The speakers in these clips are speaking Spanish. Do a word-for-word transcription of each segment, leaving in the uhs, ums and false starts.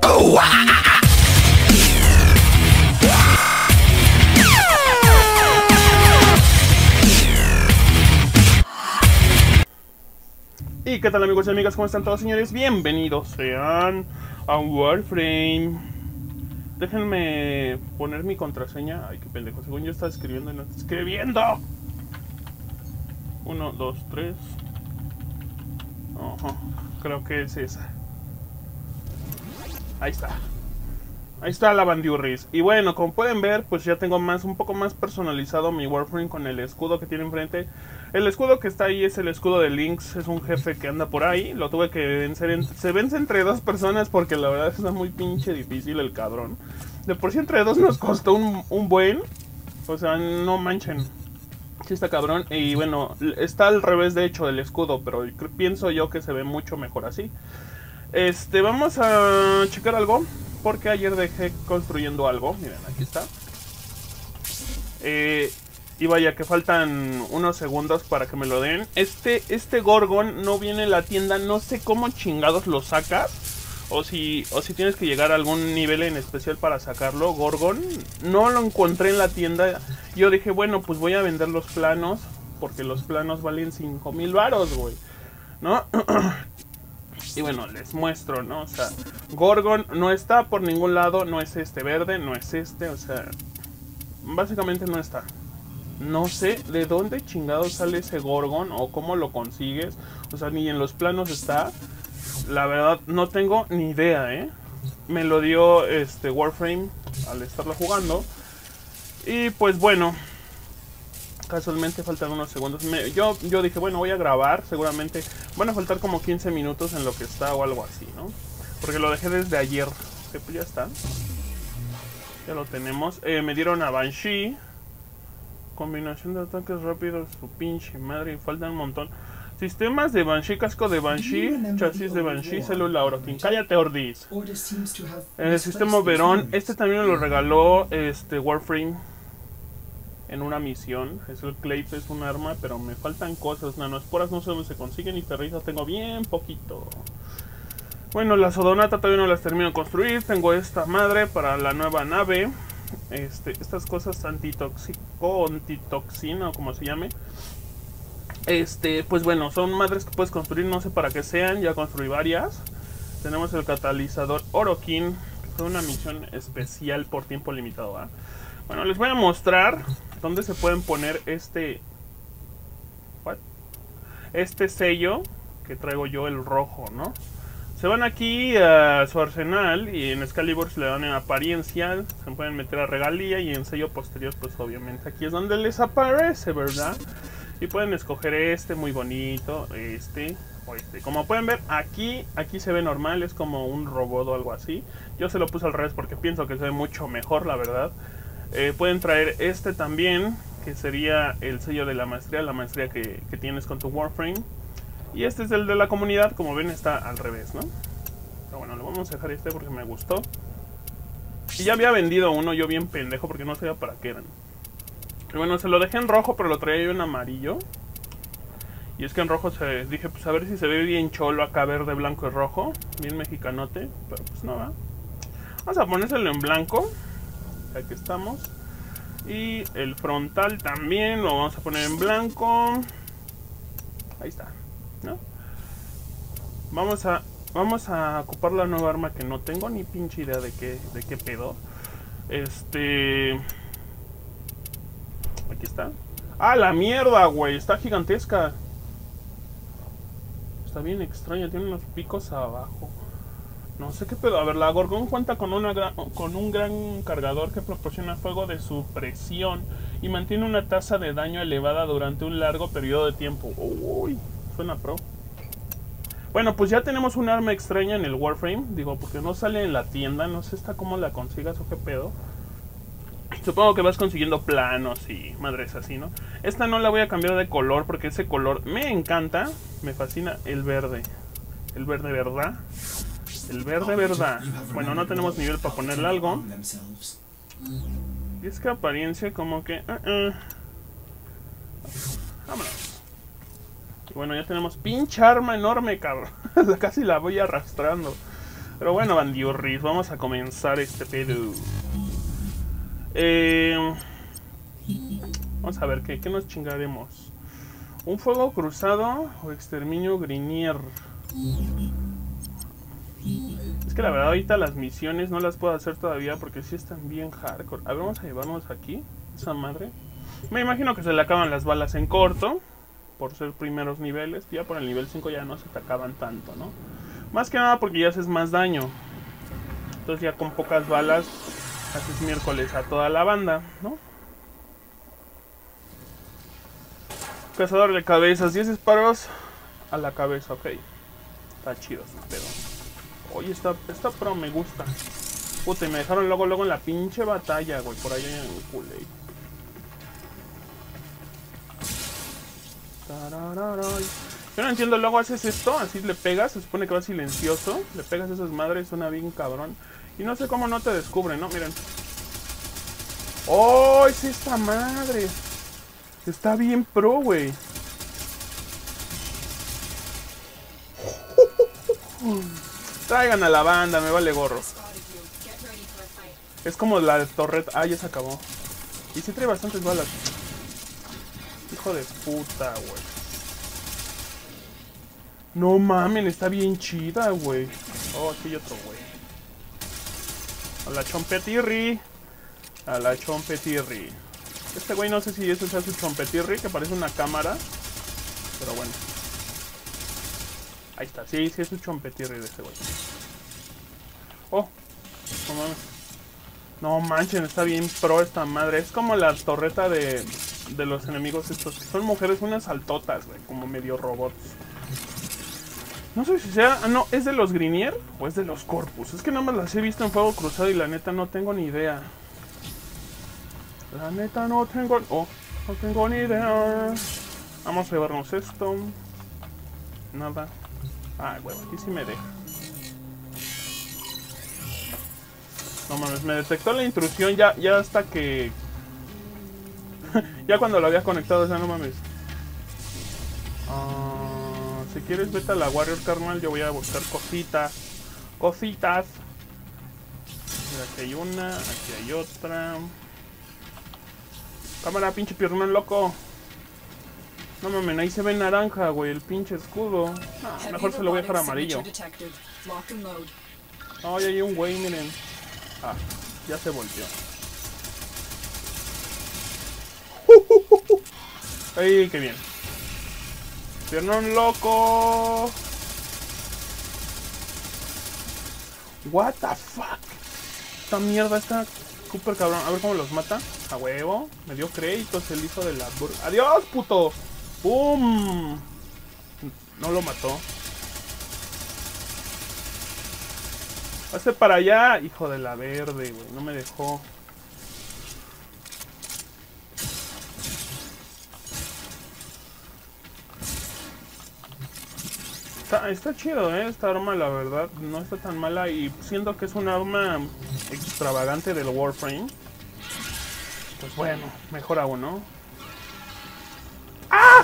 Oh, ah. ¿Y qué tal, amigos y amigas? ¿Cómo están todos, señores? Bienvenidos sean a Warframe. Déjenme poner mi contraseña. Ay, qué pendejo, según yo estaba escribiendo y no estoy escribiendo. Uno, dos, tres. Ojo, creo que es esa. Ahí está. Ahí está la bandiurris. Y bueno, como pueden ver, pues ya tengo más, un poco más personalizado mi Warframe con el escudo que tiene enfrente. El escudo que está ahí es el escudo de Lynx, es un jefe que anda por ahí. Lo tuve que vencer, en, se vence entre dos personas porque la verdad está muy pinche difícil el cabrón. De por sí entre dos nos costó un, un buen. O sea, no manchen. Sí está cabrón. Y bueno, está al revés de hecho el escudo, pero pienso yo que se ve mucho mejor así. Este, vamos a checar algo. Porque ayer dejé construyendo algo. Miren, aquí está. Eh, y vaya que faltan unos segundos para que me lo den. Este, este Gorgon no viene en la tienda. No sé cómo chingados lo sacas. O si, o si tienes que llegar a algún nivel en especial para sacarlo. Gorgon no lo encontré en la tienda. Yo dije, bueno, pues voy a vender los planos. Porque los planos valen cinco mil varos, güey, ¿no? Y bueno, les muestro, ¿no? O sea, Gorgon no está por ningún lado. No es este verde, no es este. O sea, básicamente no está. No sé de dónde chingado sale ese Gorgon o cómo lo consigues. O sea, ni en los planos está. La verdad, no tengo ni idea, ¿eh? Me lo dio este Warframe al estarlo jugando. Y pues bueno, casualmente faltan unos segundos. Me, yo, yo dije, bueno, voy a grabar. Seguramente van a faltar como quince minutos en lo que está o algo así, ¿no? Porque lo dejé desde ayer. Que pues ya está. Ya lo tenemos. Eh, me dieron a Banshee. Combinación de ataques rápidos. Su pinche madre. Y faltan un montón. Sistemas de Banshee, casco de Banshee, chasis de Banshee, célula Orokin. Cállate, Ordis. El sistema Verón. Este también me lo regaló este Warframe en una misión. Es el Clape, es un arma, pero me faltan cosas. Nanoesporas no sé dónde se consiguen y ferrizas tengo bien poquito. Bueno, las Odonata todavía no las termino de construir. Tengo esta madre para la nueva nave. Este, estas cosas antitóxico, antitoxina o como se llame. Este, pues bueno, son madres que puedes construir, no sé para qué sean, ya construí varias. Tenemos el catalizador Orokin, que fue una misión especial por tiempo limitado, ¿eh? Bueno, les voy a mostrar dónde se pueden poner este... ¿What? Este sello que traigo yo, el rojo, ¿no? Se van aquí a su arsenal y en Excalibur le dan en apariencia, se pueden meter a regalía y en sello posterior, pues obviamente aquí es donde les aparece, ¿verdad? Y pueden escoger este, muy bonito, este o este. Como pueden ver, aquí aquí se ve normal, es como un robot o algo así. Yo se lo puse al revés porque pienso que se ve mucho mejor, la verdad. Eh, pueden traer este también, que sería el sello de la maestría, la maestría que, que tienes con tu Warframe. Y este es el de la comunidad, como ven está al revés, ¿no? Pero bueno, le vamos a dejar este porque me gustó. Y ya había vendido uno yo bien pendejo porque no sabía para qué eran. Y bueno, se lo dejé en rojo, pero lo traía yo en amarillo. Y es que en rojo se dije, pues a ver si se ve bien cholo acá, verde, blanco y rojo. Bien mexicanote, pero pues no va. Vamos a ponérselo en blanco. Aquí estamos. Y el frontal también lo vamos a poner en blanco. Ahí está, ¿no? Vamos a, vamos a ocupar la nueva arma que no tengo ni pinche idea de qué, de qué pedo. Este... Aquí está. ¡Ah, la mierda, güey! Está gigantesca. Está bien extraña. Tiene unos picos abajo. No sé qué pedo. A ver, la Gorgon cuenta con, una gran, con un gran cargador que proporciona fuego de supresión y mantiene una tasa de daño elevada durante un largo periodo de tiempo. Uy, suena pro. Bueno, pues ya tenemos un arma extraña en el Warframe. Digo, porque no sale en la tienda. No sé hasta cómo la consigas o qué pedo. Supongo que vas consiguiendo planos y madres así, ¿no? Esta no la voy a cambiar de color porque ese color me encanta. Me fascina el verde. El verde, ¿verdad? El verde, ¿verdad? Bueno, no tenemos nivel para ponerle algo. Y es que apariencia como que... Uh -uh. Vámonos. Y bueno, ya tenemos pinche arma enorme, cabrón. Casi la voy arrastrando. Pero bueno, bandiurris, vamos a comenzar este pedo. Eh, vamos a ver, ¿qué, qué nos chingaremos? ¿Un fuego cruzado o exterminio Grinier? Es que la verdad ahorita las misiones no las puedo hacer todavía porque sí están bien hardcore. A ver, vamos a llevarnos aquí, esa madre. Me imagino que se le acaban las balas en corto, por ser primeros niveles. Ya por el nivel cinco ya no se te acaban tanto, ¿no? Más que nada porque ya haces más daño. Entonces ya con pocas balas haces miércoles a toda la banda, ¿no? Cazador de cabezas, diez disparos a la cabeza, ok. Está chido ese pedo. Oye, esta, esta pro me gusta. Puta, y me dejaron luego, luego en la pinche batalla, güey. Por ahí en el culé. Yo no entiendo, luego haces esto, así le pegas, se supone que va silencioso. Le pegas a esas madres, suena bien cabrón. Y no sé cómo no te descubren, ¿no? Miren. ¡Oh, es esta madre! Está bien pro, güey. Traigan a la banda, me vale gorro. Es como la torreta. Ah, ya se acabó. Y sí trae bastantes balas. Hijo de puta, güey. No mamen, está bien chida, güey. Oh, aquí hay otro, güey. A la chompetirri. A la chompetirri. Este güey no sé si eso sea su chompetirri, que parece una cámara. Pero bueno. Ahí está, sí, sí es su chompetirri de este güey. Oh, no mames. No manchen, está bien pro esta madre. Es como la torreta de, de los enemigos estos. Son mujeres, unas altotas, güey, como medio robots. No sé si sea... Ah, no, ¿es de los Grinier o es de los Corpus? Es que nada más las he visto en fuego cruzado y la neta no tengo ni idea. La neta no tengo... Oh, no tengo ni idea. Vamos a llevarnos esto. Nada. Ah, güey, aquí sí me deja. No mames, me detectó la intrusión ya, ya hasta que... ya cuando lo había conectado, o sea, no mames. Uh... Si quieres vete a la Warrior, carnal. Yo voy a buscar cositas. Cositas. Mira, aquí hay una. Aquí hay otra. Cámara, pinche piernón loco. No mames, ahí se ve naranja, güey. El pinche escudo. No, mejor se lo voy a dejar amarillo. No, ya hay un güey, miren. Ah, ya se volteó. ¡Ay, qué bien! Piernón loco. What the fuck. Esta mierda está súper cabrón. A ver cómo los mata. A huevo. Me dio créditos el hijo de la bur... ¡Adiós, puto! ¡Pum! No lo mató. Pase para allá. Hijo de la verde, güey. No me dejó. Está, está chido, ¿eh? Esta arma, la verdad, no está tan mala. Y siento que es un arma extravagante del Warframe. Pues bueno, mejor aún, ¿no? ¡Ah!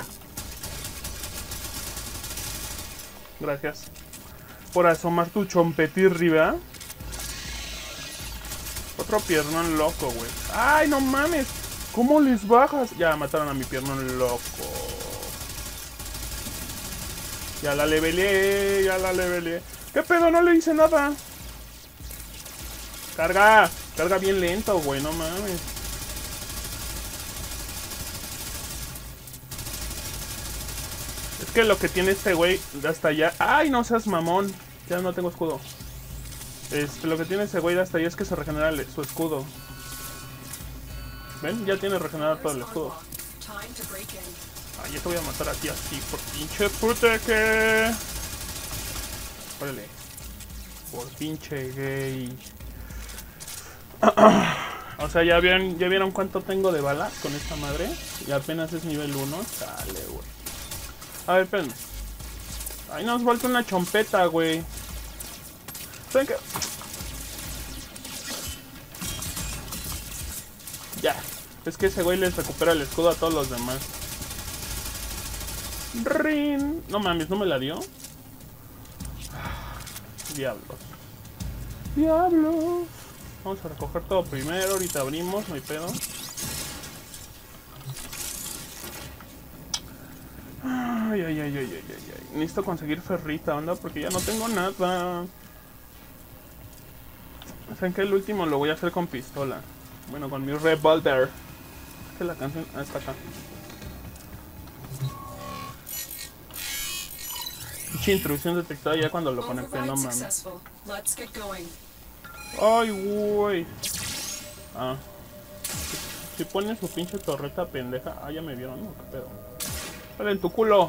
Gracias por asomar tu chompetirri, ¿verdad? Otro piernón loco, güey. ¡Ay, no mames! ¿Cómo les bajas? Ya mataron a mi piernón loco. Ya la levelé, ya la levelé. ¿Qué pedo? No le hice nada. Carga, carga bien lento, güey, no mames. Es que lo que tiene este güey de hasta allá... ¡Ay, no seas mamón! Ya no tengo escudo. Este, lo que tiene ese güey de hasta allá es que se regenera su escudo. ¿Ven? Ya tiene regenerado todo el escudo. Ah, ya te voy a matar a ti así, por pinche puta que... Órale. Por pinche gay. O sea, ¿ya vieron, ¿ya vieron cuánto tengo de balas con esta madre? Y apenas es nivel uno. Dale, güey. A ver, espérenme. Ahí nos falta una chompeta, güey. ¿Saben qué? Ya. Es que ese güey les recupera el escudo a todos los demás. Rin. No mames, ¿no me la dio? Diablos. Diablos. Vamos a recoger todo primero, ahorita abrimos, no hay pedo. Ay, ay, ay, ay, ay, ay, ay. Necesito conseguir ferrita, onda, porque ya no tengo nada. ¿Saben que el último lo voy a hacer con pistola? Bueno, con mi revolver. Es que la canción... Ah, está acá. Mucha intrusión detectada ya cuando lo conecté, no mames. Ay, güey. Ah. Si ponen su pinche torreta pendeja... Ah, ya me vieron, ¿no? ¿Qué pedo? ¡Sale en tu culo!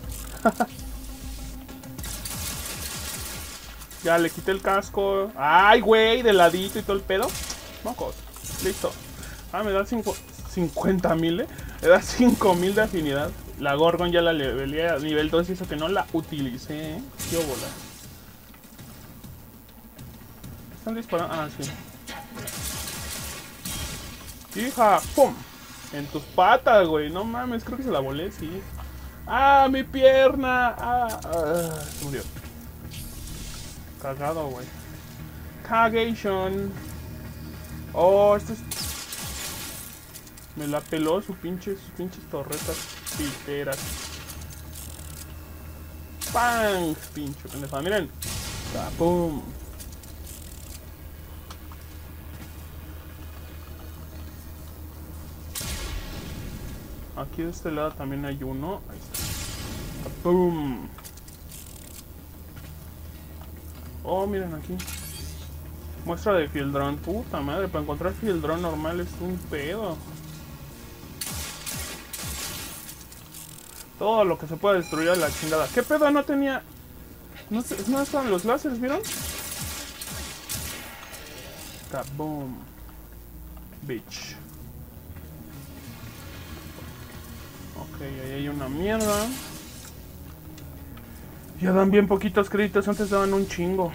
Ya, le quité el casco. ¡Ay, güey! De ladito y todo el pedo. Mocos. Listo. Ah, me da cincuenta mil, ¿eh? Me da cinco mil de afinidad. La Gorgon ya la levelé a nivel dos y eso que no la utilicé, ¿eh? Qué bola. Están disparando. Ah, sí. Hija, ¡pum! En tus patas, güey. No mames, creo que se la volé, sí. ¡Ah, mi pierna! ¡Ah! ah se murió. Cagado, güey. Cagation. Oh, esto es... Me la peló su pinche, sus pinches torretas piteras. ¡Pam! Pinche pendeja. Miren. ¡Pum! Aquí de este lado también hay uno. Ahí está. ¡Pum! Oh, miren aquí. Muestra de Fieldrone. Puta madre, para encontrar Fieldrone normal es un pedo. Todo lo que se pueda destruir a la chingada. ¿Qué pedo? No tenía... No, no estaban los láseres, ¿vieron? Kaboom. Bitch. Ok, ahí hay una mierda. Ya dan bien poquitos créditos, antes daban un chingo.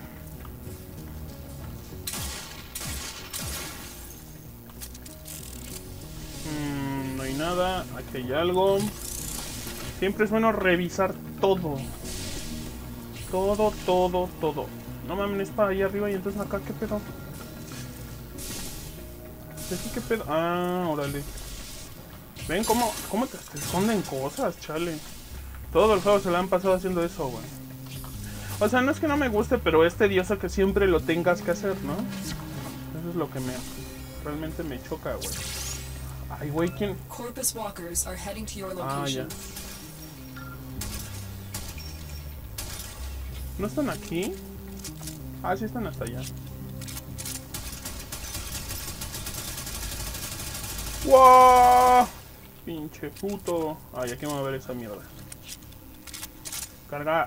Mm, no hay nada, aquí hay algo. Siempre es bueno revisar todo. Todo, todo, todo. No mames, es para allá arriba y entonces acá, ¿qué pedo? ¿Qué pedo? Ah, órale. ¿Ven cómo, cómo te, te esconden cosas, chale? Todo el juego se lo han pasado haciendo eso, güey. O sea, no es que no me guste, pero es tedioso que siempre lo tengas que hacer, ¿no? Eso es lo que me... Realmente me choca, güey. Ay, güey, ¿quién? Ah, ya. ¿No están aquí? Ah, sí están hasta allá. ¡Wow! Pinche puto. Ay, aquí vamos a ver esa mierda. Carga.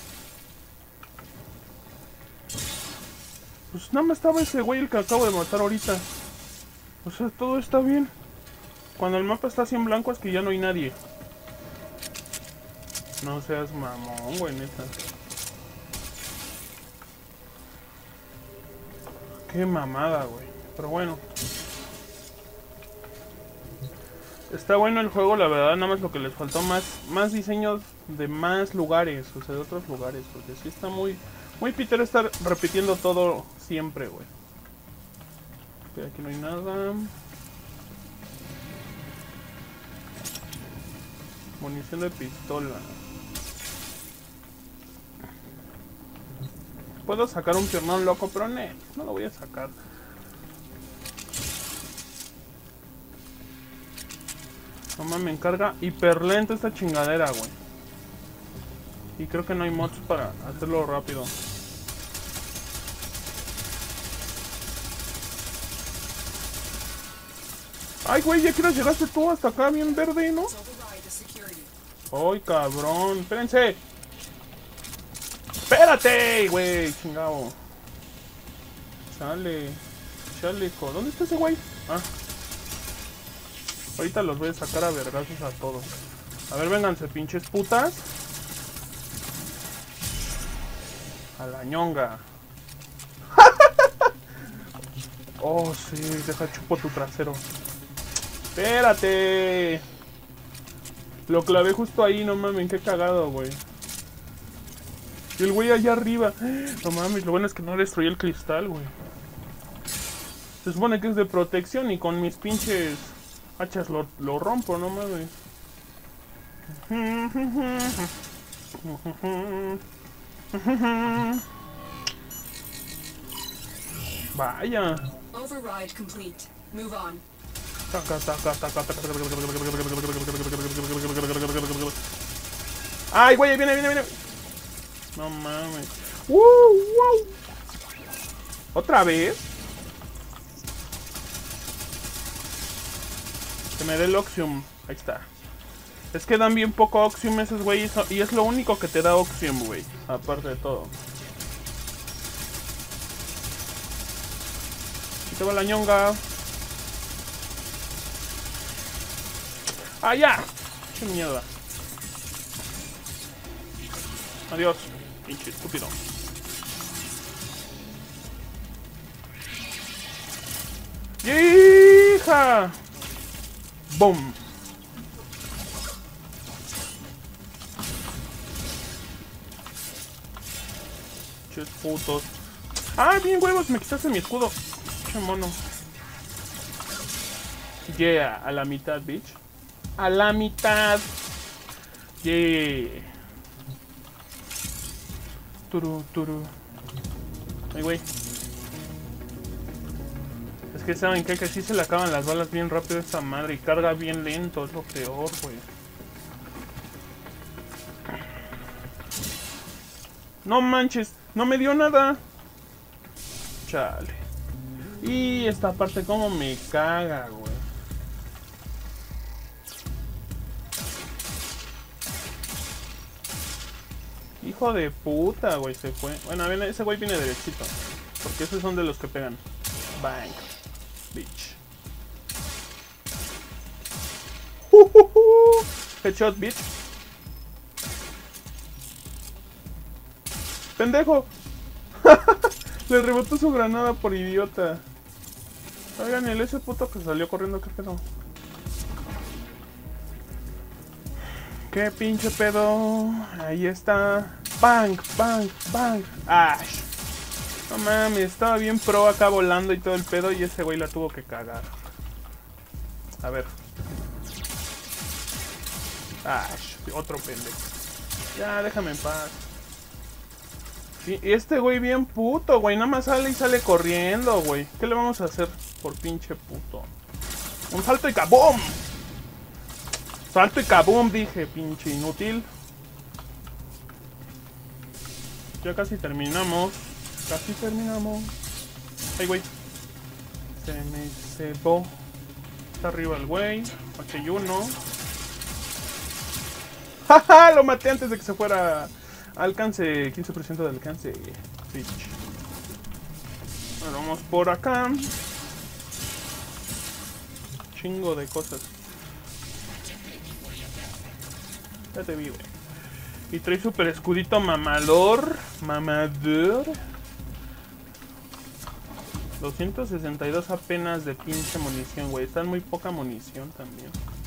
Pues nada más estaba ese güey el que acabo de matar ahorita. O sea, todo está bien. Cuando el mapa está así en blanco es que ya no hay nadie. No seas mamón, güey, neta. Qué mamada, güey. Pero bueno. Está bueno el juego, la verdad, nada más lo que les faltó más, más diseños de más lugares, o sea, de otros lugares, porque sí está muy, muy pitero estar repitiendo todo siempre, güey. Ok, aquí no hay nada. Munición de pistola. Puedo sacar un piernón loco, pero no, no lo voy a sacar. No mames, me encarga hiper lento esta chingadera, güey. Y creo que no hay mods para hacerlo rápido. Ay, güey, ya que llegaste tú hasta acá bien verde, ¿no? Ay, cabrón, espérense. Espérate, güey, chingado. Chale. Chale, ¿dónde está ese güey? Ah. Ahorita los voy a sacar a vergazos a todos. A ver, vénganse, pinches putas. A la ñonga. Oh, sí, deja chupo tu trasero. Espérate. Lo clavé justo ahí, no mames, qué cagado, güey. Y el güey allá arriba. No mames, lo bueno es que no destruí el cristal, güey. Se supone que es de protección y con mis pinches hachas lo, lo rompo, no mames. Vaya. Override complete. Move on. Ay, güey, viene, viene, viene. No mames. Uh, wow. ¿Otra vez? Que me dé el Oxium. Ahí está. Es que dan bien poco Oxium esos güeyes. Y es lo único que te da Oxium, güey. Aparte de todo. Aquí te va la ñonga. ¡Ah, ya! ¡Qué mierda! Adiós, pinche estúpido. ¡Hija! ¡Bum! Ches putos. ¡Ah, bien huevos! Me quitaste mi escudo. ¡Qué mono! Yeah, a la mitad, bitch. A la mitad. Yeah. Turu, turu. Ay, güey. Es que saben que, que sí se le acaban las balas bien rápido a esta madre y carga bien lento, es lo peor, güey. No manches, no me dio nada. Chale. Y esta parte como me caga, güey. Hijo de puta, güey, se fue. Bueno, ese güey viene derechito. Porque esos son de los que pegan. Bang. Bitch. Uh, uh, uh. Headshot, bitch. ¡Pendejo! Le rebotó su granada por idiota. Oigan, el ese puto que salió corriendo, ¿qué pedo? ¿Qué pinche pedo? Ahí está. Bang, bang, bang. Ash. No mames, estaba bien pro acá volando y todo el pedo y ese güey la tuvo que cagar. A ver. Ash, otro pendejo. Ya, déjame en paz. Y este güey bien puto, güey. Nada más sale y sale corriendo, güey. ¿Qué le vamos a hacer por pinche puto? Un salto y ¡kaboom! Salto y kaboom, dije, pinche inútil. Ya casi terminamos. Casi terminamos. Ay, güey. Se me cebó. Está arriba el güey. Aquí hay uno. ¡Jaja! Lo maté antes de que se fuera. Alcance, quince por ciento de alcance. Bitch. Bueno, vamos por acá. Chingo de cosas. Ya te vi, güey. Y trae super escudito mamador. Mamador. doscientos sesenta y dos apenas de pinche munición, güey. Está en muy poca munición también.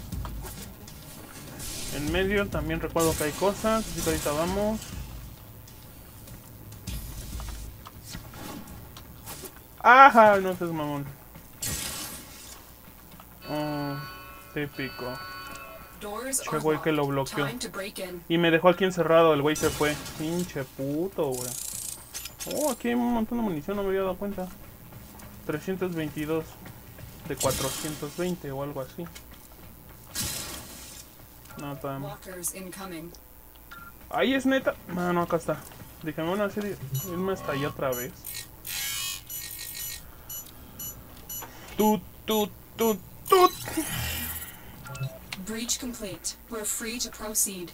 En medio también recuerdo que hay cosas. Así que ahorita vamos. ¡Ajá! No seas mamón. Oh, típico. Che güey que lo bloqueó. Y me dejó aquí encerrado, el güey se fue. Pinche puto, güey. Oh, aquí hay un montón de munición, no me había dado cuenta. trescientos veintidós de cuatrocientos veinte o algo así. No, tan... Ahí es neta. No, no, acá está. Déjame una serie. Irme hasta ahí otra vez. Tut, tut, tut, tut. Breach complete. We're free to proceed.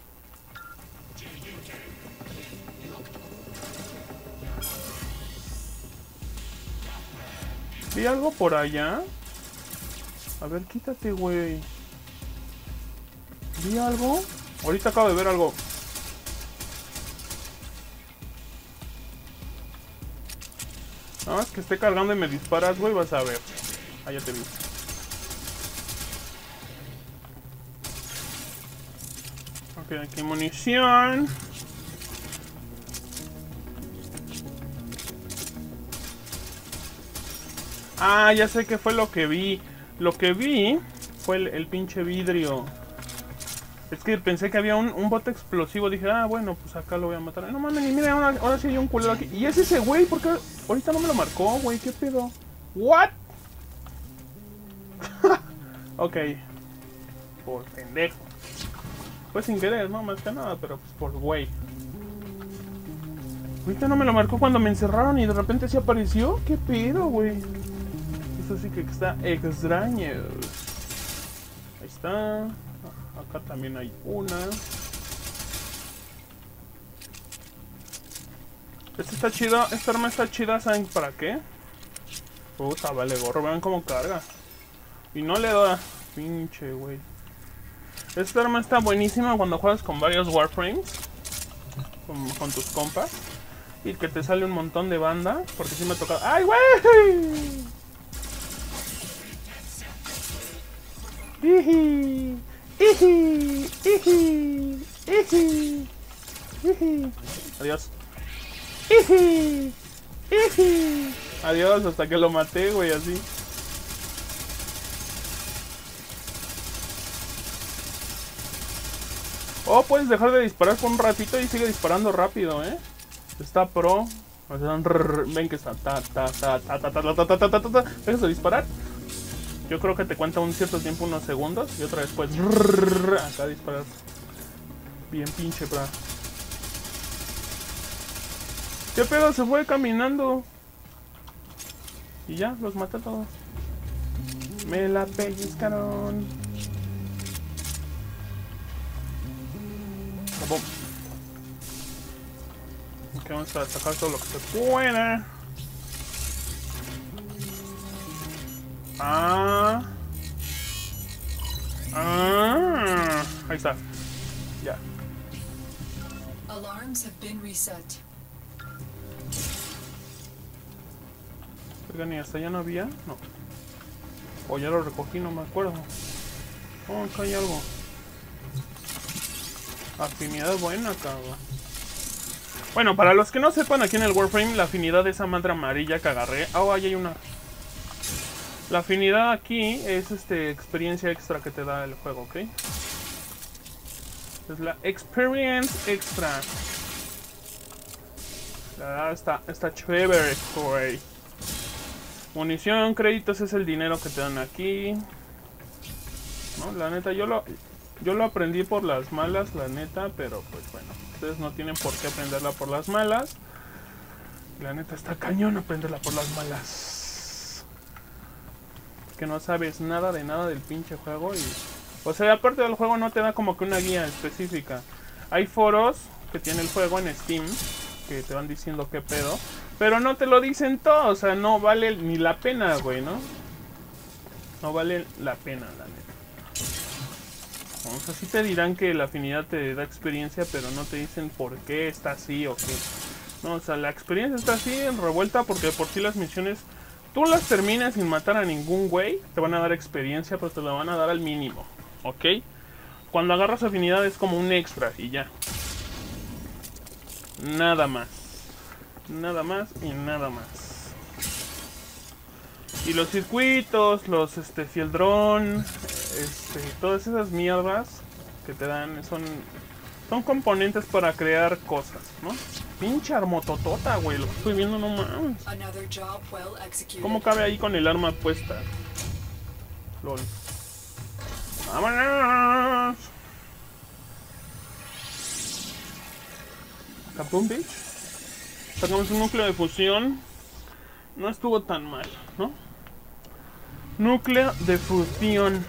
¿Vi algo por allá? A ver, quítate, güey. ¿Vi algo? Ahorita acabo de ver algo. Nada más que esté cargando y me disparas, güey, vas a ver. Ah, ya te vi. Ok, aquí hay munición. Ah, ya sé qué fue lo que vi. Lo que vi fue el, el pinche vidrio. Es que pensé que había un, un bote explosivo. Dije, ah, bueno, pues acá lo voy a matar. No mames, ni mira, ahora, ahora sí hay un culero aquí. Y es ese güey, ¿por qué ahorita no me lo marcó, güey? ¿Qué pedo? ¿What? Ok. Por pendejo. Pues sin querer, no, más que nada, pero pues por güey. Ahorita no me lo marcó cuando me encerraron y de repente se apareció. ¿Qué pedo, güey? Eso sí que está extraño. Ahí está. Acá también hay una. Esta está chida, esta arma está chida, ¿saben para qué? Puta, vale gorro, vean cómo carga. Y no le da. Pinche, güey. Esta arma está buenísima cuando juegas con varios Warframes. Con, con tus compas. Y que te sale un montón de banda. Porque sí me ha tocado. ¡Ay, güey! ¡Iji! ¡Iji! ¡Iji! ¡Iji! ¡Iji! Adiós. ¡Iji! ¡Iji! Adiós, hasta que lo maté, güey, así. Oh, puedes dejar de disparar por un ratito y sigue disparando rápido, ¿eh? Está pro. Ven que está. Ta, ta, ta, ta, ta, ta, ta, ta, ta, ta, ta. ¿Dejas de disparar? Yo creo que te cuenta un cierto tiempo, unos segundos. Y otra vez pues. Acá disparar. Bien pinche, pra. ¿Qué pedo? Se fue caminando. Y ya, los maté todos. Me la pellizcaron. Ok, vamos a sacar todo lo que se pueda. Ah. Ah. Ahí está. Ya. Alarms have been reset. Oigan, ¿y hasta ya no había? No. O ya lo recogí, no me acuerdo. Oh, acá hay algo. Afinidad buena, cabrón. Bueno, para los que no sepan, aquí en el Warframe, la afinidad de esa madre amarilla que agarré. Oh, ahí hay una. La afinidad aquí es este experiencia extra que te da el juego, ¿ok? Es la experience extra. La verdad está, está chévere, güey. Munición, créditos es el dinero que te dan aquí. No, la neta, yo lo... Yo lo aprendí por las malas, la neta, pero pues bueno, ustedes no tienen por qué aprenderla por las malas. La neta está cañón aprenderla por las malas. Que no sabes nada de nada del pinche juego y... O sea, aparte del juego no te da como que una guía específica. Hay foros que tiene el juego en Steam que te van diciendo qué pedo, pero no te lo dicen todo, o sea, no vale ni la pena, güey, ¿no? No vale la pena, la neta. O sea, sí te dirán que la afinidad te da experiencia, pero no te dicen por qué está así o qué. No, o sea, la experiencia está así en revuelta porque por sí las misiones, tú las terminas sin matar a ningún güey, te van a dar experiencia, pero te la van a dar al mínimo, ¿ok? Cuando agarras afinidad es como un extra y ya. Nada más. Nada más y nada más. Y los circuitos, los este, fieldrón, este, todas esas mierdas que te dan son, son componentes para crear cosas, ¿no? Pinche armototota, güey, lo que estoy viendo, no mames. ¿Cómo cabe ahí con el arma puesta? Lol. ¡Vámonos! Capón Beach. Sacamos un núcleo de fusión. No estuvo tan mal, ¿no? Núcleo de fusión.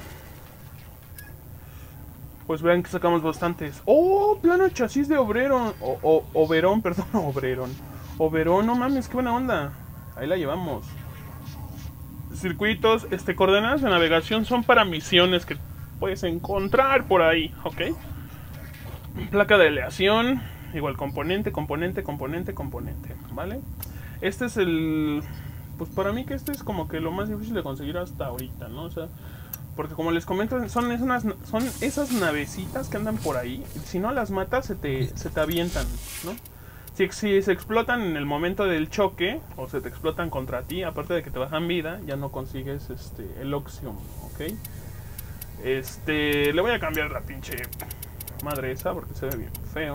Pues vean que sacamos bastantes. ¡Oh! Plano chasis de obrero. O, o, Oberón, perdón, obrerón. Oberón, no mames, qué buena onda. Ahí la llevamos. Circuitos, este, coordenadas de navegación son para misiones que puedes encontrar por ahí, ¿ok? Placa de aleación. Igual componente, componente, componente, componente, ¿vale? Este es el... Pues para mí que este es como que lo más difícil de conseguir hasta ahorita, ¿no? O sea, porque como les comento, son, es unas, son esas navecitas que andan por ahí. Si no las matas, se te, se te avientan, ¿no? Si, si se explotan en el momento del choque, o se te explotan contra ti, aparte de que te bajan vida, ya no consigues este, el Oxium, ¿ok? Este, le voy a cambiar la pinche madre esa porque se ve bien feo.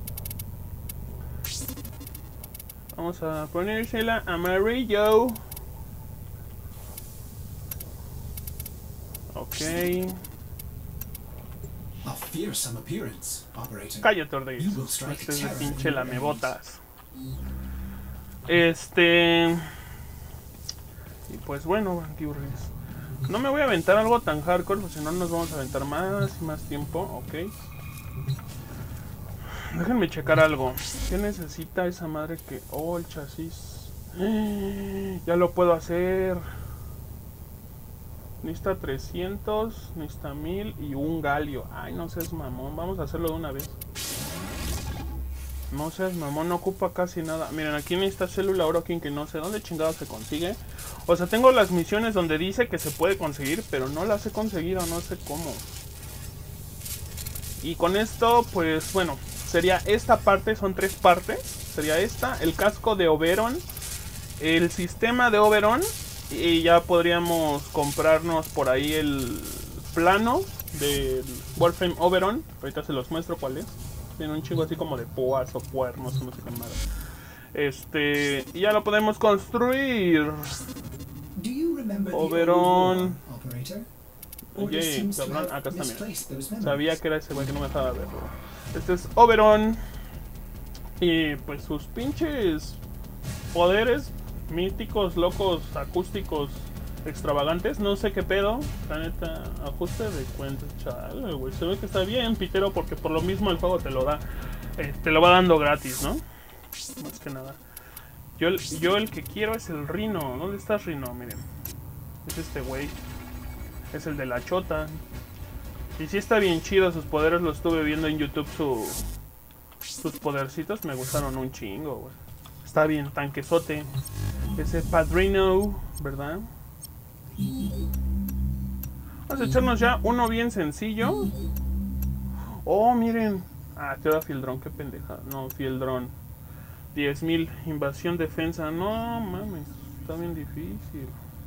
Vamos a ponérsela amarillo. Ok. A fearsome appearance, operator. Cállate, Ordegues. You will strike Este es de terror pinche in your lamebotas. Este... Y pues bueno, Bandiurris. No me voy a aventar algo tan hardcore, porque si no nos vamos a aventar más y más tiempo, ok. Déjenme checar algo. ¿Qué necesita esa madre que... Oh, el chasis. Ya lo puedo hacer. Necesita trescientos, necesita mil y un galio. Ay, no seas mamón. Vamos a hacerlo de una vez. No seas mamón, no ocupa casi nada. Miren, aquí en esta célula Orokin que no sé dónde chingado se consigue. O sea, tengo las misiones donde dice que se puede conseguir, pero no las he conseguido, no sé cómo. Y con esto, pues bueno, sería esta parte, son tres partes. Sería esta, el casco de Oberon, el sistema de Oberon, y ya podríamos comprarnos por ahí el plano del Warframe Oberon. Ahorita se los muestro cuál es. Tiene un chingo así como de púas o cuernos, no sé qué madre. Este, y ya lo podemos construir. Do you remember the Oberon. old war, operator? Order Oye, seems to cabrón, have acá está, mira. misplaced those memories. Sabía que era ese güey que no me dejaba verlo. Este es Oberon. Y pues sus pinches poderes míticos, locos, acústicos, extravagantes. No sé qué pedo. La neta, ajuste de cuentas, chale, güey. Se ve que está bien, pitero, porque por lo mismo el juego te lo da. Eh, te lo va dando gratis, ¿no? Más que nada. Yo, yo el que quiero es el Rino. ¿Dónde está Rino? Miren. Es este güey. Es el de la chota. Y sí está bien chido sus poderes. Lo estuve viendo en YouTube. Su, sus podercitos me gustaron un chingo, güey. Está bien tanquesote. Ese Padrino, ¿verdad? Vamos a echarnos ya uno bien sencillo. Oh, miren. Ah, te da Fieldrón, qué pendeja. No, Fieldrón. diez mil. Invasión, defensa. No, mames. Está bien difícil.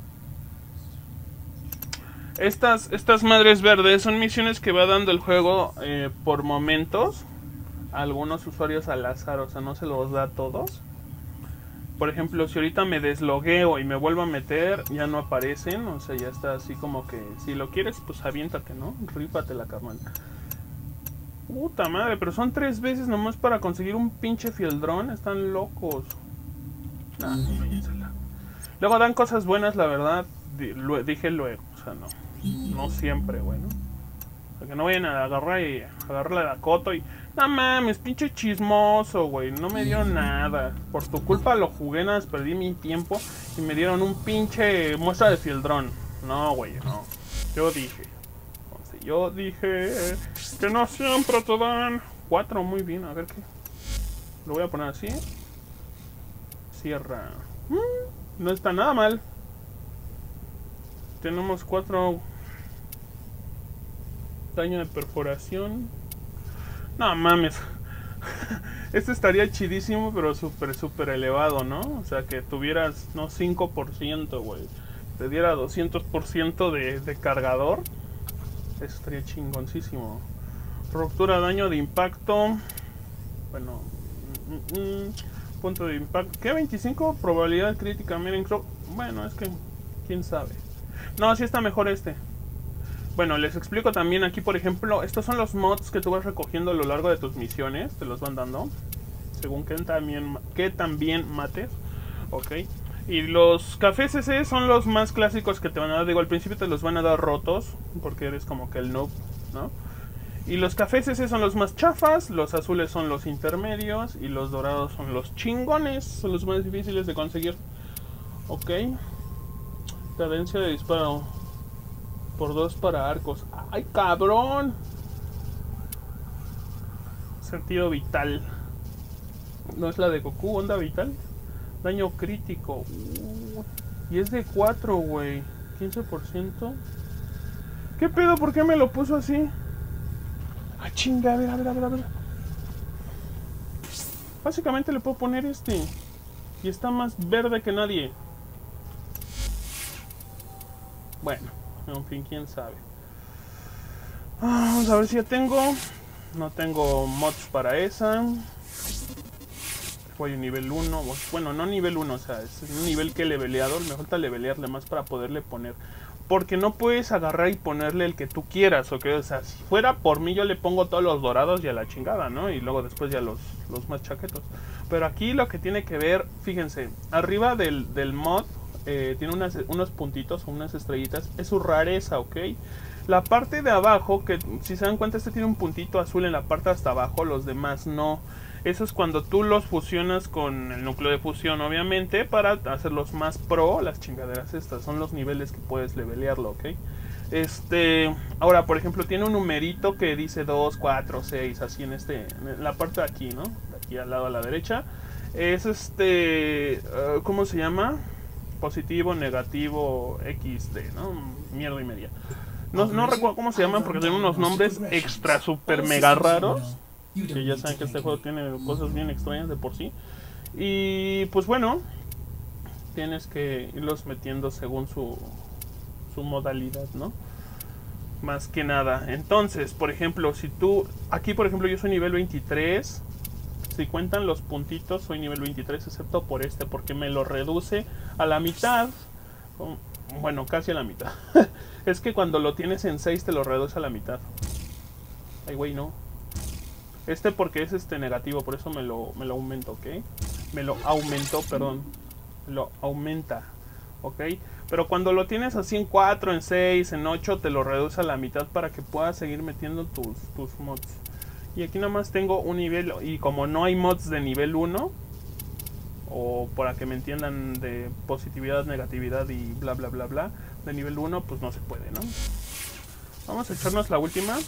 Estas, estas madres verdes son misiones que va dando el juego eh, por momentos. A algunos usuarios al azar, o sea, no se los da a todos. Por ejemplo, si ahorita me deslogueo y me vuelvo a meter, ya no aparecen. O sea, ya está así como que si lo quieres, pues aviéntate, ¿no? Rípatela, carnal. Puta madre, pero son tres veces nomás para conseguir un pinche Fieldrón. Están locos. Nah, no, luego dan cosas buenas, la verdad. Dije luego, o sea, no. No siempre, bueno. Para que no vayan a agarrar y agarrarle la coto y... No mames, pinche chismoso, güey. No me dio nada. Por tu culpa lo jugué, nada más perdí mi tiempo. Y me dieron un pinche muestra de Fieldrón. No, güey, no. Yo dije. Entonces, yo dije que no siempre te dan. Cuatro, muy bien. A ver qué. Lo voy a poner así. Cierra. Mm, no está nada mal. Tenemos cuatro. Daño de perforación. No mames. Este estaría chidísimo, pero súper, súper elevado, ¿no? O sea, que tuvieras, no, cinco por ciento, güey. Te diera doscientos por ciento de, de cargador. Eso estaría chingoncísimo. Ruptura, daño de impacto. Bueno. Mm, mm, punto de impacto. ¿Qué? veinticinco probabilidad crítica. Miren, creo... Bueno, es que... ¿Quién sabe? No, sí está mejor este. Bueno, les explico también aquí, por ejemplo, estos son los mods que tú vas recogiendo a lo largo de tus misiones. Te los van dando, según que también, que también mates. Ok. Y los cafés C C son los más clásicos que te van a dar. Digo, al principio te los van a dar rotos, porque eres como que el noob, ¿no? Y los cafés C C son los más chafas, los azules son los intermedios y los dorados son los chingones. Son los más difíciles de conseguir. Ok. Cadencia de disparo. Por dos para arcos. ¡Ay, cabrón! Sentido vital. ¿No es la de Goku? ¿Onda vital? Daño crítico. Uh, y es de cuatro, güey. quince por ciento. ¿Qué pedo? ¿Por qué me lo puso así? ¡Ah, chinga! A ver, a ver, a ver, a ver. Básicamente le puedo poner este. Y está más verde que nadie. Bueno, en fin, quién sabe. Vamos a ver si ya tengo. No tengo mods para esa. Voy a nivel uno. Bueno, no nivel uno, o sea, es un nivel que he leveleado. Me falta levelearle más para poderle poner. Porque no puedes agarrar y ponerle el que tú quieras, ¿ok? O sea, si fuera por mí yo le pongo todos los dorados y a la chingada, ¿no? Y luego después ya los, los más chaquetos. Pero aquí lo que tiene que ver, fíjense, arriba del, del mod eh, tiene unas, unos puntitos o unas estrellitas. Es su rareza, ¿ok? La parte de abajo, que si se dan cuenta, este tiene un puntito azul en la parte hasta abajo, los demás no. Eso es cuando tú los fusionas con el núcleo de fusión, obviamente, para hacerlos más pro. Las chingaderas estas son los niveles que puedes levelearlo, ¿ok? Este, ahora, por ejemplo, tiene un numerito que dice dos, cuatro, seis, así en este, en la parte de aquí, ¿no? De aquí al lado a la derecha. Es este, uh, ¿cómo se llama? Positivo, negativo, equis de, ¿no? Mierda y media. No, no recuerdo cómo se llaman porque tienen unos nombres extra super mega raros. Que ya saben que este juego tiene cosas bien extrañas de por sí. Y pues bueno, tienes que irlos metiendo según su, su modalidad, ¿no? Más que nada. Entonces, por ejemplo, si tú... Aquí, por ejemplo, yo soy nivel veintitrés. Si cuentan los puntitos, soy nivel veintitrés, excepto por este, porque me lo reduce a la mitad. Bueno, casi a la mitad. Es que cuando lo tienes en seis te lo reduce a la mitad. Ay, güey, no. Este porque es este negativo, por eso me lo, me lo aumento, ¿ok? Me lo aumentó, perdón. Lo aumenta, ¿ok? Pero cuando lo tienes así en cuatro, en seis, en ocho, te lo reduce a la mitad para que puedas seguir metiendo tus, tus mods. Y aquí nada más tengo un nivel, y como no hay mods de nivel uno, o para que me entiendan de positividad, negatividad y bla bla bla bla, de nivel uno, pues no se puede, ¿no? Vamos a echarnos la última.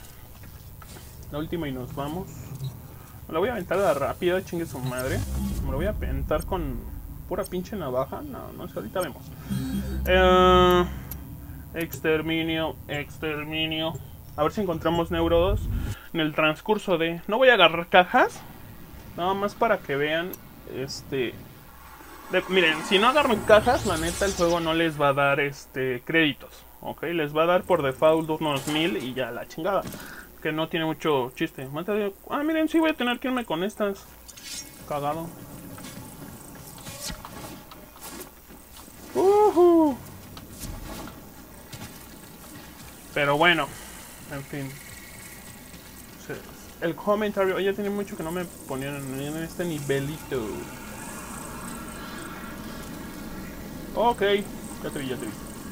La última y nos vamos. Me la voy a aventar de rápida, chingue su madre. Me la voy a aventar con pura pinche navaja. No, no sé, ahorita vemos. Eh, exterminio, exterminio. A ver si encontramos Neuro dos en el transcurso de... No voy a agarrar cajas. Nada más para que vean. Este... De, miren, si no agarran cajas, la neta el juego no les va a dar este créditos. Ok, les va a dar por default unos mil y ya la chingada. Que no tiene mucho chiste. Ah, miren, sí voy a tener que irme con estas. Cagado. Uh-huh. Pero bueno, en fin. El comentario. Oye, tiene mucho que no me ponían en este nivelito. Ok, ya te vi, ya te vi.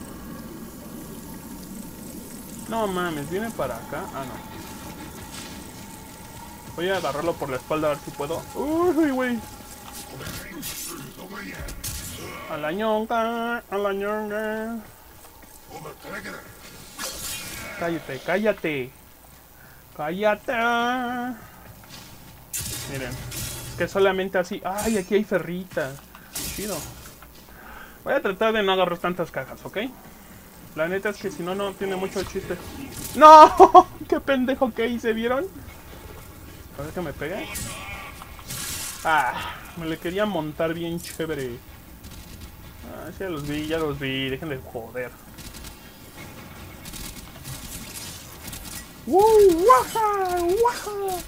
No mames, viene para acá. Ah, no. Voy a agarrarlo por la espalda a ver si puedo. Uy, güey. A la ñonga, a la ñonga. Cállate, cállate. Cállate. Miren. Es que solamente así. Ay, aquí hay ferrita. Chido. Voy a tratar de no agarrar tantas cajas, ¿ok? La neta es que si no, no tiene mucho chiste. ¡No! ¡Qué pendejo que hice! ¿Vieron? A ver que me pegue. Ah, me le quería montar bien chévere. Ah, ya los vi, ya los vi. Dejen de joder. ¡Woo! ¡Waja! ¡Waja!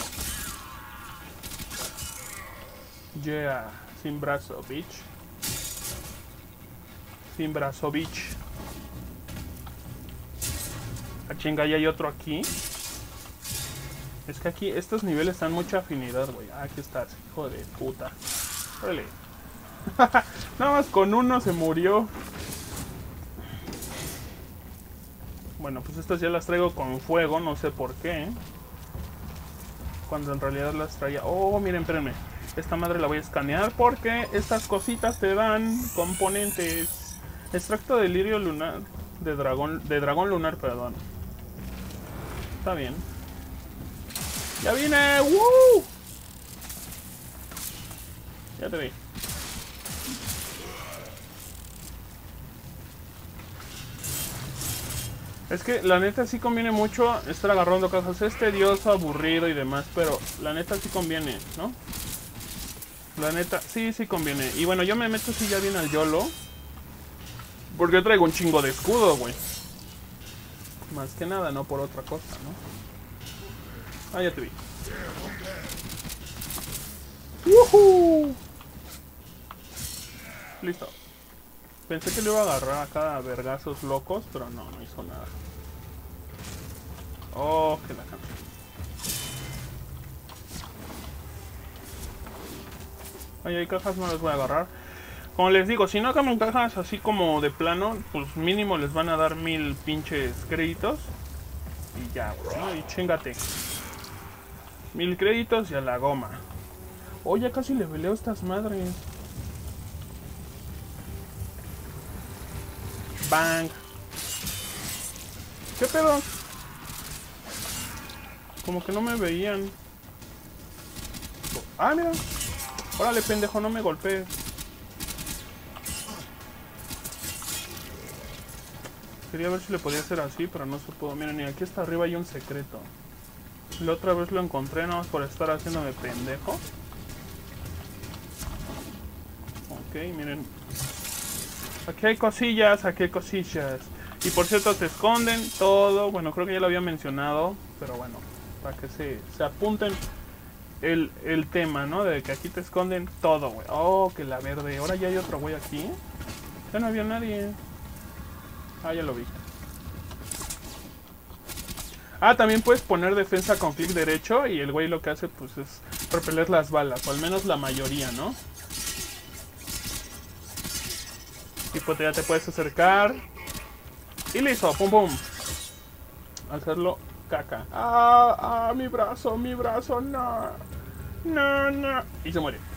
Yeah. Sin brazo, bitch. Sin brazo, bitch. Ah, chinga, ya hay otro aquí. Es que aquí estos niveles están mucha afinidad, güey. Ah, aquí estás, hijo de puta. Órale. Nada más con uno se murió. Bueno, pues estas ya las traigo con fuego, no sé por qué. Cuando en realidad las traía... Oh, miren, espérenme. Esta madre la voy a escanear porque estas cositas te dan componentes. Extracto de lirio lunar. De dragón, de dragón lunar, perdón. Está bien. ¡Ya vine! ¡Woo! Ya te vi. Es que la neta sí conviene mucho estar agarrando cajas. Es tedioso, aburrido y demás, pero la neta sí conviene, ¿no? La neta, sí, sí conviene. Y bueno, yo me meto si ya viene al YOLO. Porque traigo un chingo de escudo, güey. Más que nada, no por otra cosa, ¿no? Ah, ya te vi. ¡Woohoo! Listo. Pensé que le iba a agarrar acá a vergazos locos, pero no, no hizo nada. Oh, que la canción. Ay, hay cajas, no les voy a agarrar. Como les digo, si no agarran cajas así como de plano, pues mínimo les van a dar mil pinches créditos. Y ya, güey, ¿no? Y chingate. Mil créditos y a la goma. Oh, ya casi le veleo estas madres. Bang. ¿Qué pedo? Como que no me veían. Ah, mira. Órale, pendejo, no me golpees. Quería ver si le podía hacer así, pero no se pudo. Miren, y aquí hasta arriba hay un secreto. La otra vez lo encontré, nada más por estar haciéndome pendejo. Ok, miren. Aquí hay cosillas, aquí hay cosillas. Y por cierto, te esconden todo. Bueno, creo que ya lo había mencionado. Pero bueno, para que se, se apunten el, el tema, ¿no? De que aquí te esconden todo, güey. Oh, que la verde. Ahora ya hay otro güey aquí. Ya no había nadie. Ah, ya lo vi. Ah, también puedes poner defensa con clic derecho. Y el güey lo que hace, pues, es repeler las balas. O al menos la mayoría, ¿no? Y pues ya te puedes acercar. Y listo, pum pum. Hacerlo caca. Ah, ah, mi brazo, mi brazo, no. No, no. Y se muere.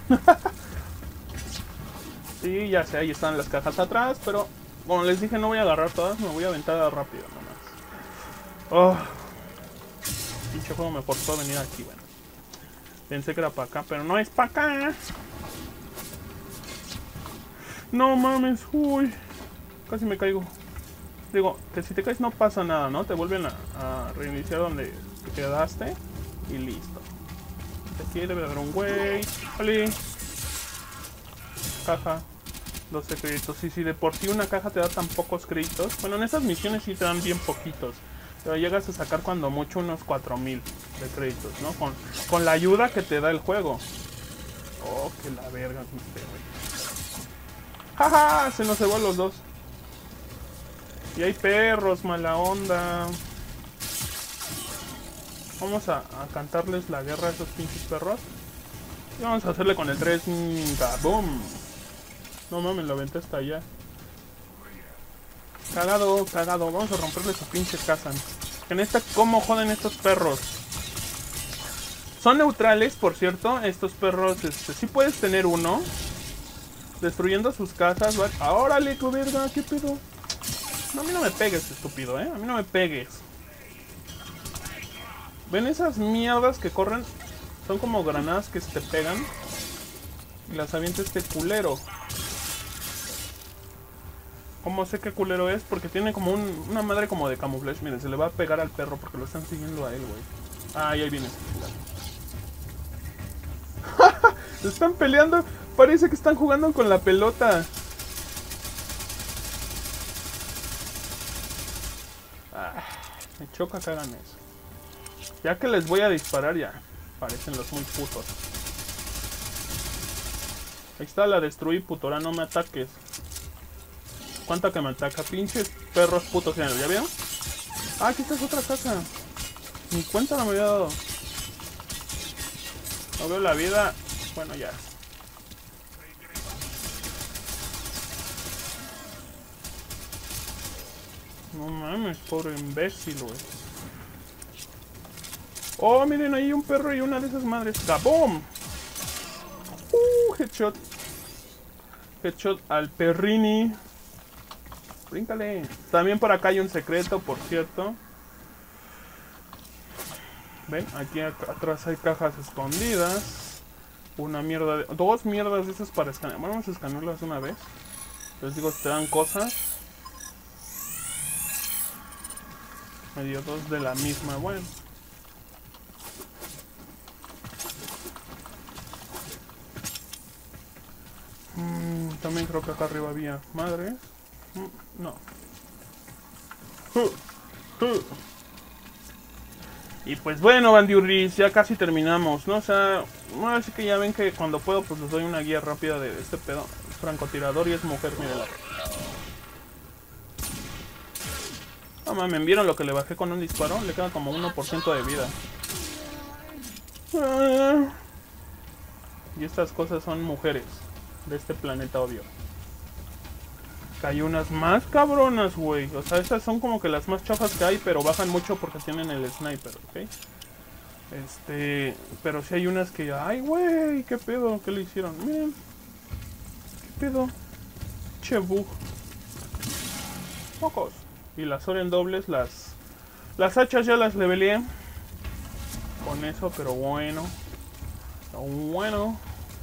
Sí, ya sé, ahí están las cajas atrás. Pero como les dije, no voy a agarrar todas. Me voy a aventar rápido nomás. Oh. Pinche juego me forzó a venir aquí, bueno. Pensé que era para acá, pero no es para acá. No mames, uy. Casi me caigo. Digo, que si te caes no pasa nada, ¿no? Te vuelven a, a reiniciar donde te quedaste. Y listo. Aquí debe haber un güey. ¡Oli! Caja. doce créditos. Y si de por sí una caja te da tan pocos créditos. Bueno, en esas misiones sí te dan bien poquitos. Pero llegas a sacar cuando mucho unos cuatro mil de créditos, ¿no? Con, con la ayuda que te da el juego. Oh, que la verga con este güey. ¡Jaja! Se nos cebó los dos. Y hay perros, mala onda. Vamos a, a cantarles la guerra a esos pinches perros. Y vamos a hacerle con el tres. ¡Boom! No mames, lo aventé hasta allá. Cagado, cagado. Vamos a romperle su pinche casa. En esta, ¿cómo joden estos perros? Son neutrales, por cierto. Estos perros, este, sí puedes tener uno. Destruyendo sus casas. ¿Vale? ¡Órale, qué verga! ¿Qué pedo? No, a mí no me pegues, estúpido, ¿eh? A mí no me pegues. ¿Ven esas mierdas que corren? Son como granadas que se te pegan. Y las avienta este culero. ¿Cómo sé qué culero es? Porque tiene como un, una madre como de camuflaje. Miren, se le va a pegar al perro porque lo están siguiendo a él, güey. Ah, y ahí viene. Se están peleando. Parece que están jugando con la pelota. Ah, me choca que hagan eso. Ya que les voy a disparar ya. Parecen los muy putos. Ahí está, la destruí, puto. Ahora no me ataques. ¿Cuánta que me ataca? Pinches perros putos. ¿Ya vieron? Ah, aquí está otra casa. Ni cuenta no me había dado. No veo la vida. Bueno, ya. No mames, pobre imbécil, güey. Oh, miren, ahí un perro y una de esas madres. ¡Gabom! Uh, headshot. Headshot al perrini. Bríncale. También por acá hay un secreto, por cierto. Ven, aquí atrás hay cajas escondidas. Una mierda de... Dos mierdas de esas para escanear. Bueno, vamos a escanearlas una vez. Les digo, te dan cosas. Me dio dos de la misma, bueno. Mm, también creo que acá arriba había madre. Mm, no. Uh, uh. Y pues bueno, bandiurris, ya casi terminamos, ¿no? O sea, bueno, así que ya ven que cuando puedo pues les doy una guía rápida de este pedo. Es francotirador y es mujer, mírenla. No mames, ¿vieron lo que le bajé con un disparo? Le queda como uno por ciento de vida. Ah. Y estas cosas son mujeres de este planeta, obvio. Hay unas más cabronas, güey. O sea, estas son como que las más chafas que hay, pero bajan mucho porque tienen el sniper, ¿ok? Este... Pero sí hay unas que... ¡Ay, güey! ¿Qué pedo? ¿Qué le hicieron? Miren. ¿Qué pedo? Che bug. Pocos. Y las Oren dobles, las... Las hachas ya las leveleé. Con eso, pero bueno. Bueno.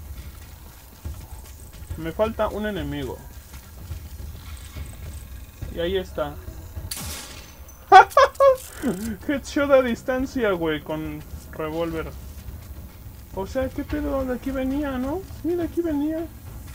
Me falta un enemigo. Y ahí está. Headshot a distancia, güey, con revólver. O sea, ¿qué pedo? De aquí venía, ¿no? Sí, de aquí venía.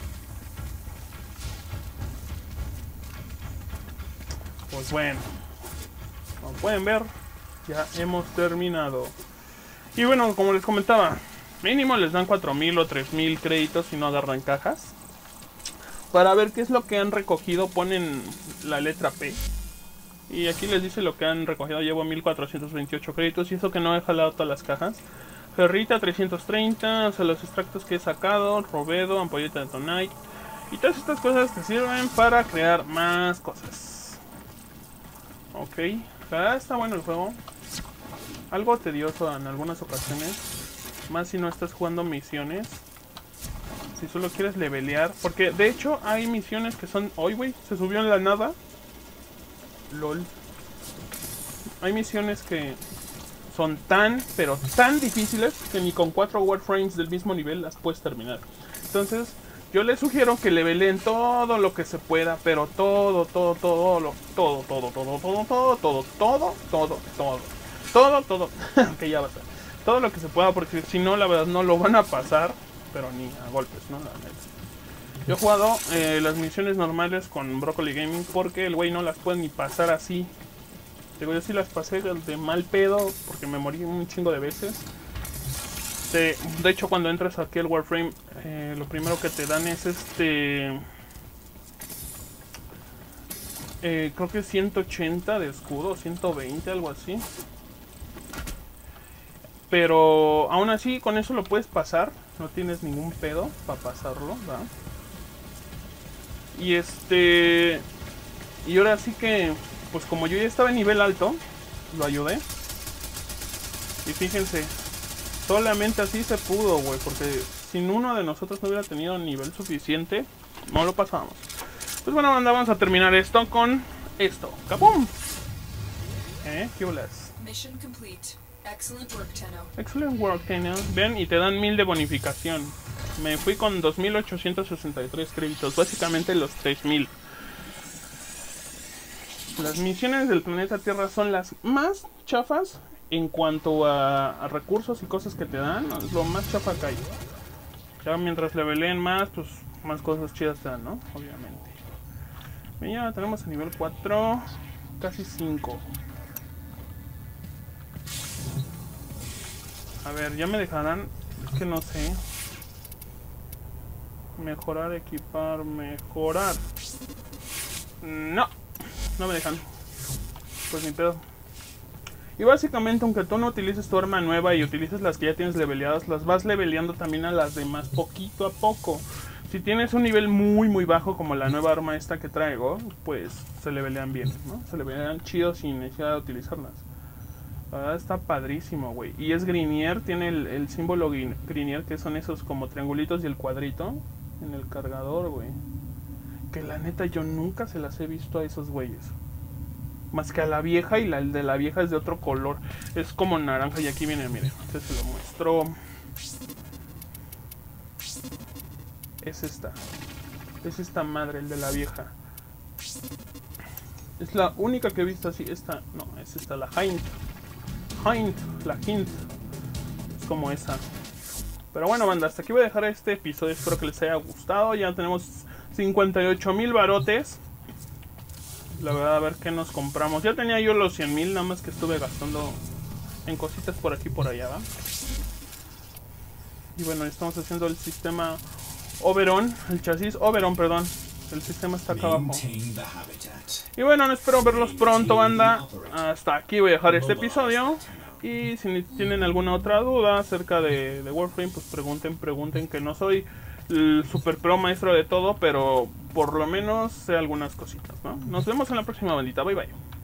Pues bueno. Como pueden ver, ya hemos terminado. Y bueno, como les comentaba, mínimo les dan cuatro mil o tres mil créditos si no agarran cajas. Para ver qué es lo que han recogido, ponen la letra P. Y aquí les dice lo que han recogido. Llevo mil cuatrocientos veintiocho créditos. Y eso que no he jalado todas las cajas. Ferrita trescientos treinta. O sea, los extractos que he sacado. Robedo, ampolleta de Tonite. Y todas estas cosas que sirven para crear más cosas. Ok. Ah, está bueno el juego. Algo tedioso en algunas ocasiones. Más si no estás jugando misiones. Si solo quieres levelear. Porque de hecho hay misiones que son... ¡Ay, güey! Se subió en la nada. LOL. Hay misiones que son tan, pero tan difíciles que ni con cuatro Warframes del mismo nivel las puedes terminar. Entonces, yo les sugiero que leveleen todo lo que se pueda. Pero todo, todo, todo, lo, todo, todo, todo, todo, todo, todo, todo, todo, todo, todo, todo. Que ya va a ser. Todo lo que se pueda, porque si no, la verdad no lo van a pasar. Pero ni a golpes, ¿no? La neta. Yo he jugado eh, las misiones normales con Broccoli Gaming porque el güey no las puede ni pasar así. Digo, yo sí las pasé de mal pedo porque me morí un chingo de veces. De, de hecho, cuando entras aquí al Warframe, eh, lo primero que te dan es este... Eh, creo que ciento ochenta de escudo, ciento veinte, algo así. Pero aún así, con eso lo puedes pasar. No tienes ningún pedo para pasarlo, ¿verdad? Y este... Y ahora sí que... Pues como yo ya estaba en nivel alto, lo ayudé. Y fíjense, solamente así se pudo, güey. Porque si uno de nosotros no hubiera tenido nivel suficiente, no lo pasábamos. Pues bueno, anda, vamos a terminar esto con esto. ¡Capum! ¿Eh? ¿Qué bolas? Mission complete. Excellent work, Tenno. Excellent work, Tenno. Ven, y te dan mil de bonificación. Me fui con dos mil ochocientos sesenta y tres créditos. Básicamente los tres mil. Las misiones del planeta Tierra son las más chafas en cuanto a, a recursos y cosas que te dan. Es lo más chafa que hay. Ya mientras leveleen más, pues más cosas chidas te dan, ¿no? Obviamente. Bien, ya tenemos a nivel cuatro. Casi cinco. A ver, ya me dejarán. Es que no sé. Mejorar, equipar, mejorar. No, no me dejan. Pues ni pedo. Y básicamente, aunque tú no utilices tu arma nueva y utilices las que ya tienes leveleadas, las vas leveleando también a las demás poquito a poco. Si tienes un nivel muy muy bajo como la nueva arma esta que traigo, pues se levelean bien, ¿no? Se levelean chido sin necesidad de utilizarlas. La verdad está padrísimo, güey. Y es Grineer, tiene el, el símbolo Grineer, que son esos como triangulitos y el cuadrito en el cargador, güey. Que la neta yo nunca se las he visto a esos güeyes. Más que a la vieja, y la el de la vieja es de otro color. Es como naranja y aquí viene, miren. Este se lo muestro. Es esta. Es esta madre, el de la vieja. Es la única que he visto así. Esta, no, es esta, la Hint. Hint, la Hint. Es como esa. Pero bueno, banda, hasta aquí voy a dejar este episodio. Espero que les haya gustado. Ya tenemos cincuenta y ocho mil barotes. La verdad, a ver qué nos compramos. Ya tenía yo los cien mil, nada más que estuve gastando en cositas por aquí y por allá, ¿va? Y bueno, estamos haciendo el sistema Oberon, el chasis Oberon, perdón. El sistema está acá abajo. Y bueno, espero verlos pronto, banda. Hasta aquí voy a dejar este episodio. Y si tienen alguna otra duda acerca de, de Warframe, pues pregunten, pregunten, que no soy el super pro maestro de todo, pero por lo menos sé algunas cositas, ¿no? Nos vemos en la próxima, bandita. Bye, bye.